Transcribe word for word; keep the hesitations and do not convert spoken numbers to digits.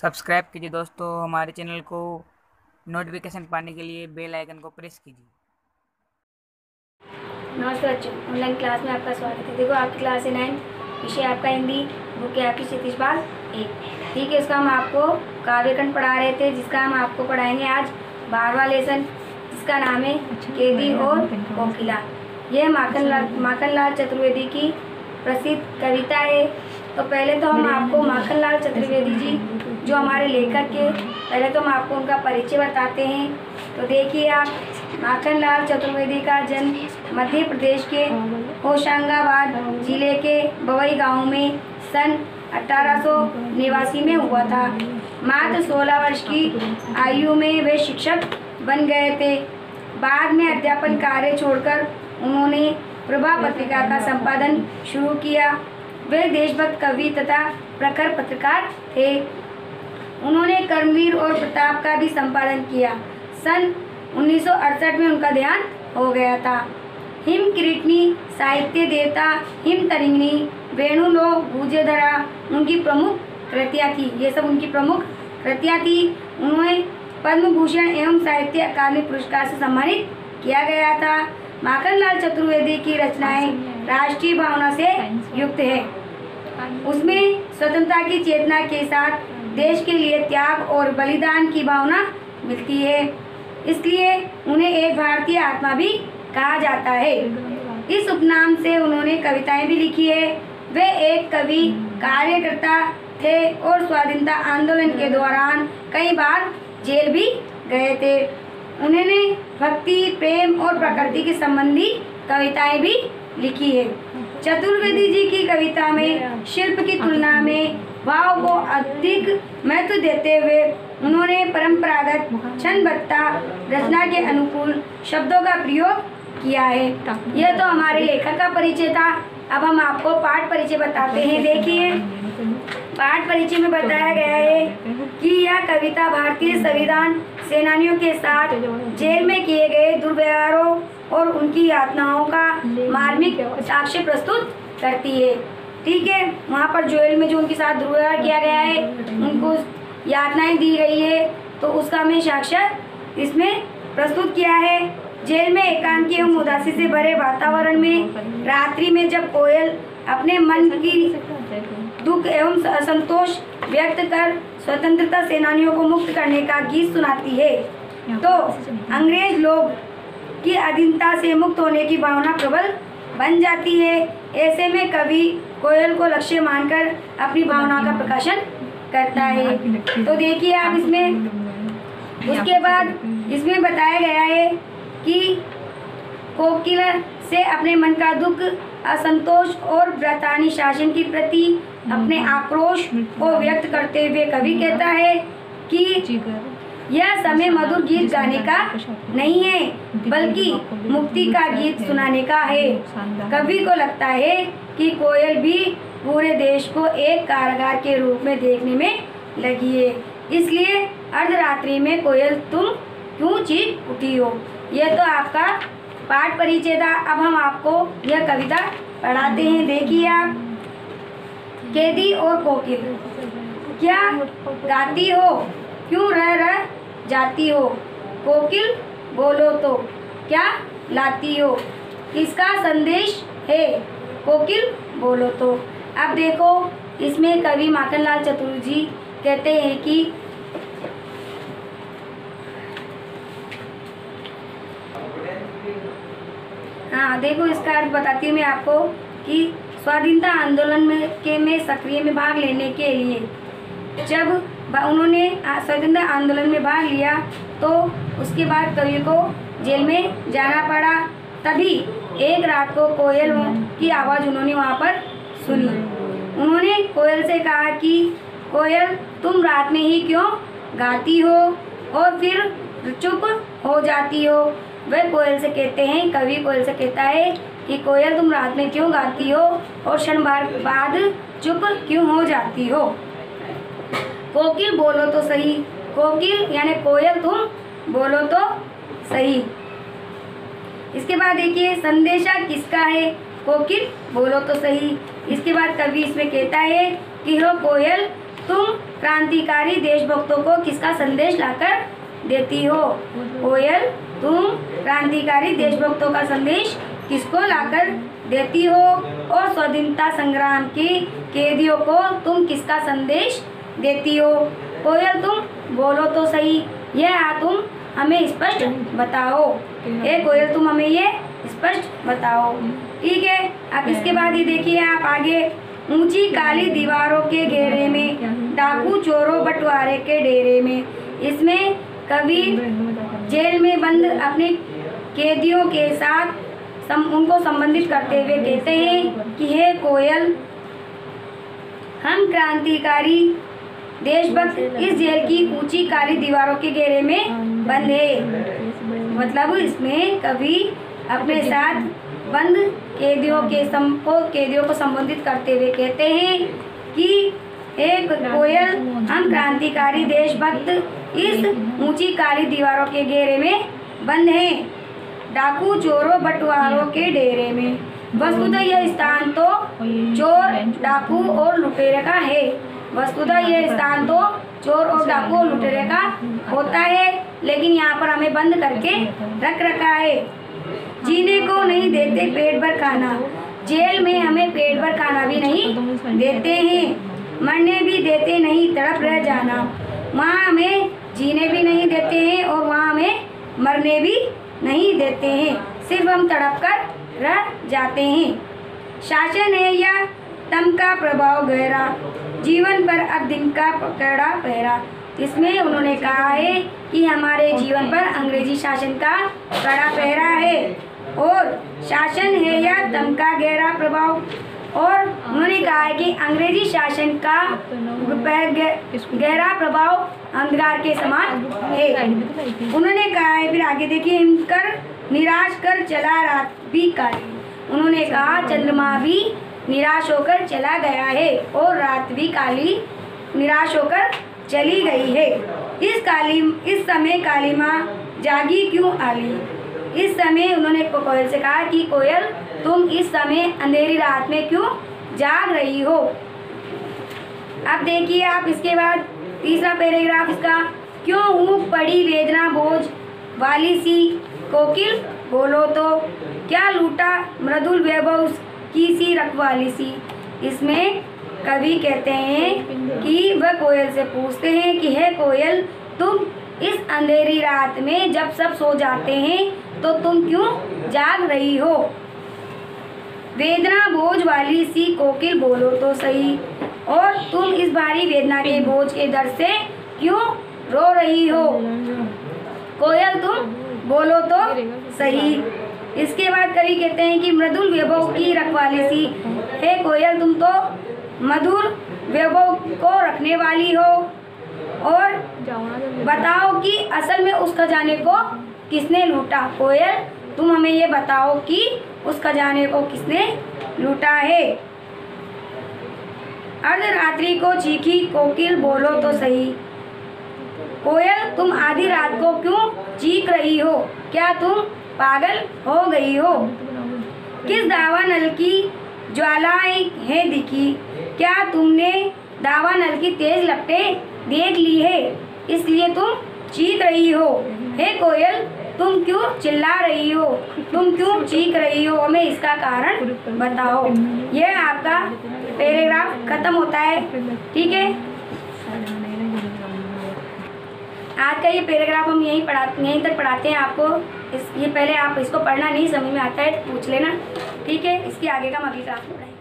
Subscribe कीजिए दोस्तों हमारे चैनल को। नोटिफिकेशन पाने के लिए बेल आइकन को प्रेस कीजिए। नमस्कार बच्चों, ऑनलाइन क्लास में आपका स्वागत है। देखो आपकी क्लास है नाइन, विषय आपका हिंदी, बुक है आपकी क्षितिज बाग एक। ठीक है, उसका हम आपको काव्यखंड पढ़ा रहे थे, जिसका हम आपको पढ़ाएंगे आज बारहवां लेसन, जिसका नाम है कैदी और कोकिला। यह माखनलाल माखनलाल चतुर्वेदी की प्रसिद्ध कविता है। तो पहले तो हम आपको माखनलाल चतुर्वेदी जी जो हमारे लेखक के, पहले तो हम आपको उनका परिचय बताते हैं। तो देखिए आप, माखनलाल चतुर्वेदी का जन्म मध्य प्रदेश के होशंगाबाद जिले के बवई गांव में सन अठारह सौ नवासी में हुआ था। मात्र सोलह वर्ष की आयु में वे शिक्षक बन गए थे। बाद में अध्यापन कार्य छोड़कर उन्होंने प्रभा पत्रिका का संपादन शुरू किया। वे देशभक्त कवि तथा प्रखर पत्रकार थे। उन्होंने कर्मवीर और प्रताप का भी संपादन किया। सन उन्नीस सौ अड़सठ में उनका देहांत हो गया था। हिम किरीटनी, साहित्य देवता, हिम तरिंगिणी, वेणुलो, भूजेधरा उनकी प्रमुख कृतियाँ थी। ये सब उनकी प्रमुख कृतियाँ थी। उन्हें पद्म भूषण एवं साहित्य अकादमी पुरस्कार से सम्मानित किया गया था। माखनलाल चतुर्वेदी की रचनाएं राष्ट्रीय भावना से युक्त है। उसमें स्वतंत्रता की चेतना के साथ देश के लिए त्याग और बलिदान की भावना मिलती है। इसलिए उन्हें एक भारतीय आत्मा भी कहा जाता है। इस उपनाम से उन्होंने कविताएं भी लिखी है। वे एक कवि कार्यकर्ता थे और स्वाधीनता आंदोलन के दौरान कई बार जेल भी गए थे। उन्होंने भक्ति, प्रेम और प्रकृति के संबंधी कविताएं भी लिखी है। चतुर्वेदी जी की कविता में शिल्प की तुलना में भाव को अधिक महत्व देते हुए उन्होंने परंपरागत छंदबद्धता रचना के अनुकूल शब्दों का प्रयोग किया है। यह तो हमारे लेखक का परिचय था। अब हम आपको पाठ परिचय बताते हैं। देखिए, पाठ परिचय में बताया गया है कि यह कविता भारतीय संविधान सेनानियों के साथ जेल में किए गए दुर्व्यवहारों और उनकी यातनाओं का मार्मिक साक्ष्य प्रस्तुत करती है। ठीक है, वहाँ पर जेल में जो उनके साथ दुर्व्यवहार किया गया है, उनको यातनाएं दी गई है, तो उसका हमें साक्ष्य इसमें प्रस्तुत किया है। जेल में एकांत एवं उदासी से भरे वातावरण में रात्रि में जब कोयल अपने मन की दुख एवं असंतोष व्यक्त कर स्वतंत्रता सेनानियों को मुक्त करने का गीत सुनाती है, तो अंग्रेज लोग की अधीनता से मुक्त होने की भावना प्रबल बन जाती है। ऐसे में कवि कोयल को लक्ष्य मानकर अपनी भावना का प्रकाशन करता है। तो देखिए आप इसमें, उसके बाद इसमें बताया गया है कि कोकिला से अपने मन का दुख, असंतोष और ब्रिटानी शासन के प्रति अपने आक्रोश को व्यक्त करते हुए कवि कहता है कि यह समय मधुर गीत गाने का नहीं है, बल्कि मुक्ति का गीत सुनाने का है। कवि को लगता है कि कोयल भी पूरे देश को एक कारागार के रूप में देखने में लगी है, इसलिए अर्धरात्रि में कोयल तुम क्यों चीख उठी हो। यह तो आपका पाठ परिचय था। अब हम आपको यह कविता पढ़ाते हैं। देखिए आप, कैदी और कोकिल। क्या गाती हो, क्यों रह रह जाती हो, कोकिल बोलो तो क्या लाती हो, किसका संदेश है, कोकिल बोलो तो। अब देखो, इसमें कवि माखनलाल चतुर्वेदी जी कहते हैं कि हाँ देखो, इसका अर्थ बताती हूँ मैं आपको कि स्वाधीनता आंदोलन में के में सक्रिय में भाग लेने के लिए जब उन्होंने स्वतंत्रता आंदोलन में भाग लिया, तो उसके बाद कवि को जेल में जाना पड़ा। तभी एक रात को कोयल की आवाज़ उन्होंने वहाँ पर सुनी। उन्होंने कोयल से कहा कि कोयल तुम रात में ही क्यों गाती हो और फिर चुप हो जाती हो। वह कोयल से कहते हैं, कवि कोयल से कहता है कि कोयल तुम रात में क्यों गाती हो और क्षण भर बाद चुप क्यों हो जाती हो, कोकिल बोलो तो सही। कोकिल यानी कोयल तुम बोलो तो सही। इसके बाद देखिए, संदेशा किसका है, कोकिल बोलो तो सही। इसके बाद कवि इसमें कहता है कि हो कोयल तुम क्रांतिकारी देशभक्तों को किसका संदेश लाकर देती हो? कोयल, तुम क्रांतिकारी देशभक्तों का संदेश किसको लाकर देती हो? और स्वतंत्रता संग्राम के कैदियों को तुम किसका संदेश देती हो? कोयल, तुम बोलो तो सही, यह तुम हमें स्पष्ट बताओ। ए कोयल, तुम हमें ये स्पष्ट बताओ। ठीक है, अब इसके बाद ये देखिए आप आगे, ऊंची काली दीवारों के घेरे में, डाकू चोरों बंटवारे के डेरे में। इसमें कवि जेल में बंद अपने कैदियों के साथ सम, उनको संबंधित करते हुए कहते हैं कि हे कोयल, हम क्रांतिकारी देशभक्त इस जेल की ऊंची काली दीवारों के घेरे में बंद है। मतलब इसमें कवि अपने साथ बंद कैदियों के सम को कैदियों को संबोधित करते हुए कहते हैं कि एक कोयल, हम क्रांतिकारी देशभक्त इस ऊंची काली दीवारों के घेरे में बंद हैं, डाकू चोरों बंटवारों के डेरे में। वस्तुतः यह स्थान तो चोर, डाकू और लुटेरे का है। वस्तुतः यह स्थान तो चोर और डाकू और लुटेरे का होता है, लेकिन यहाँ पर हमें बंद करके रख रखा है। जीने को नहीं देते पेट भर खाना, जेल में हमें पेट भर खाना भी नहीं देते हैं। मरने भी देते नहीं, तड़प रह जाना, वहाँ हमें जीने भी नहीं देते हैं और वहाँ हमें मरने भी नहीं देते हैं, सिर्फ हम तड़प कर रह जाते हैं। शासन है या दम का प्रभाव गहरा, जीवन पर अब दिन का कड़ा पहरा। इसमें उन्होंने कहा है कि हमारे जीवन पर अंग्रेजी शासन का कड़ा पहरा है, और शासन है या दम का गहरा प्रभाव। और उन्होंने कहा है कि अंग्रेजी शासन का गहरा प्रभाव अंधकार के समान है। उन्होंने कहा है, फिर आगे देखिए, हिमकर निराश कर चला रात भी काली। उन्होंने कहा चंद्रमा भी निराश होकर चला गया है और रात भी काली निराश होकर चली गई है। इस काली इस समय काली माँ जागी क्यों आली? इस समय उन्होंने कोयल से कहा कि कोयल, तुम इस समय अंधेरी रात में क्यों जाग रही हो? अब देखिए आप इसके बाद तीसरा पैराग्राफ इसका, क्यों ऊँग पड़ी वेदना बोझ वाली सी कोकिल बोलो तो, क्या लूटा मृदुल वैभव की सी रखवाली सी। इसमें कवि कहते हैं कि वह कोयल से पूछते हैं कि हे कोयल, तुम इस अंधेरी रात में जब सब सो जाते हैं तो तुम क्यों जाग रही हो? वेदना बोझ वाली सी कोकिल बोलो तो सही, और तुम इस भारी वेदना के बोझ के दर्द से क्यों रो रही हो? कोयल, तुम बोलो तो सही। इसके बाद कवि कहते हैं कि मृदुल वैभव की रखवाली सी, हे कोयल, तुम तो मधुर वैभव को रखने वाली हो, और बताओ कि असल में उस खजाने को किसने लूटा? कोयल, तुम हमें ये बताओ कि उस खजाने को किसने लूटा है? अर्धरात्रि को चीखी कोकिल बोलो तो सही, कोयल, तुम आधी रात को क्यों चीख रही हो? क्या तुम पागल हो गई हो? किस दावा नल की ज्वालाएं हैं दिखी, क्या तुमने दावा नल की तेज लपटें देख ली है, इसलिए तुम चीख रही हो? हे कोयल, तुम क्यों चिल्ला रही हो? तुम क्यों चीख रही हो? हमें इसका कारण बताओ। यह आपका पैराग्राफ खत्म होता है। ठीक है, आज का ये पैराग्राफ हम यहीं पढ़ा यहीं तक पढ़ाते हैं आपको। इस ये पहले आप इसको पढ़ना नहीं समझ में आता है तो पूछ लेना। ठीक है, इसके आगे का हम अगली क्लास में पढ़ाएंगे।